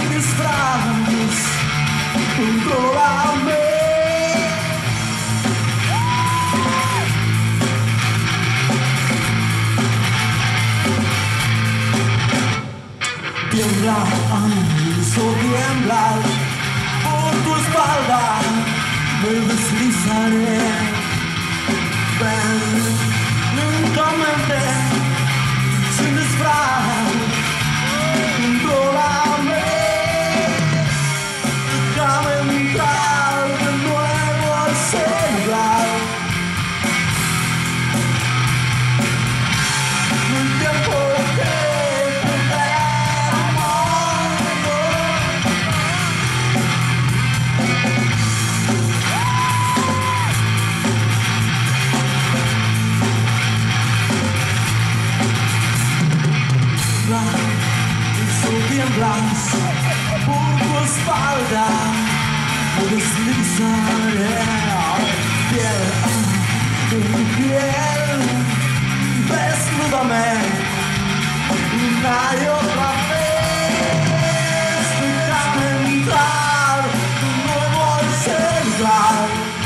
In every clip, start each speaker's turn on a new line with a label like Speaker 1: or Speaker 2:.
Speaker 1: disfraz, contrólame. Tiembla, hizo tiemblar por tu espalda, me deslizaré. Ven lentamente, sin disfraz, contrólame. Déjame entrar de nuevo al celular. El tiempo que tiemblas por tu espalda, me deslizaré piel de tu piel, desnúdame una y otra vez, déjame entrar de nuevo al celular.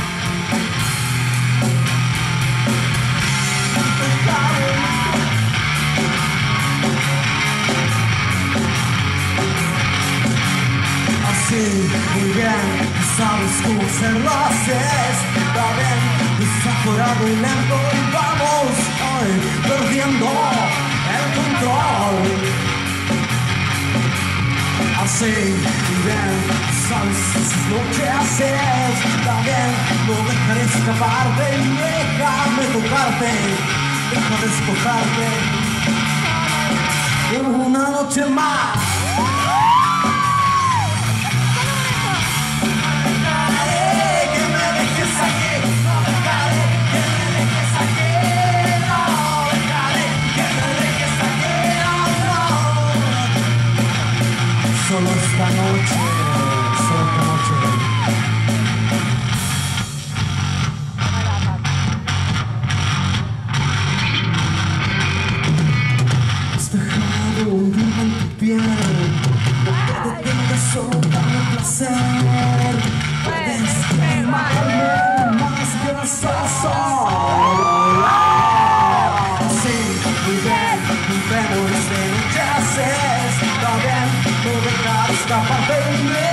Speaker 1: Muy bien, sabes cómo hacerlo, haces. Va bien, desaforado y lento y vamos hoy perdiendo el control. Así, muy bien, sabes lo que haces. Va bien, no dejaré escaparte, déjame tocarte, déjame despojarte una noche más. Solo esta noche, solo esta noche. Has dejado un día en tu piel, no te detengas, solo dame placer. Puedes quemarme más que el sol. Sí, muy bien, vemos de lo que haces. Está bien, no dejar escapar de mí.